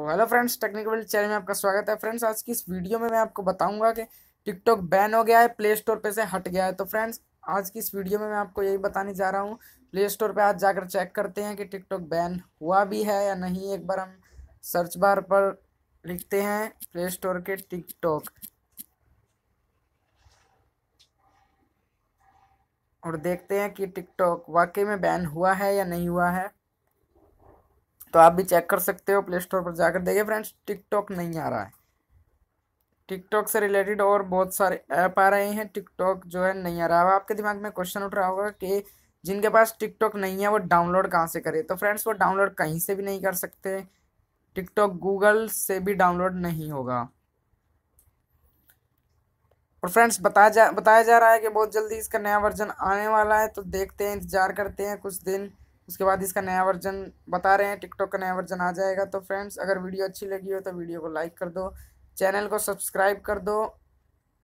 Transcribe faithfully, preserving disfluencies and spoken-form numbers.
तो hello friends, technical channel में आपका स्वागत है। फ्रेंड्स, आज की इस वीडियो में मैं आपको बताऊंगा कि टिकटॉक बैन हो गया है, प्ले स्टोर पे से हट गया है। तो फ्रेंड्स, आज की इस वीडियो में मैं आपको यही बताने जा रहा हूँ। प्ले स्टोर पे आज जाकर चेक करते हैं कि टिकटॉक बैन हुआ भी है या नहीं। एक बार हम सर्च बार पर लिखते हैं प्ले स्टोर के टिकटॉक और देखते हैं कि टिकटॉक वाकई में बैन हुआ है या नहीं हुआ है। तो आप भी चेक कर सकते हो, प्ले स्टोर पर जाकर देखिए। फ्रेंड्स, टिकटॉक नहीं आ रहा है। टिकटॉक से रिलेटेड और बहुत सारे ऐप आ रहे हैं, टिकटॉक जो है नहीं आ रहा है। अब आपके दिमाग में क्वेश्चन उठ रहा होगा कि जिनके पास टिकटॉक नहीं है वो डाउनलोड कहाँ से करे। तो फ्रेंड्स, वो डाउनलोड कहीं से भी नहीं कर सकते। टिकटॉक गूगल से भी डाउनलोड नहीं होगा। और फ्रेंड्स, बताया जा बताया जा रहा है कि बहुत जल्दी इसका नया वर्जन आने वाला है। तो देखते हैं, इंतजार करते हैं कुछ दिन, उसके बाद इसका नया वर्जन बता रहे हैं, टिकटॉक का नया वर्जन आ जाएगा। तो फ्रेंड्स, अगर वीडियो अच्छी लगी हो तो वीडियो को लाइक कर दो, चैनल को सब्सक्राइब कर दो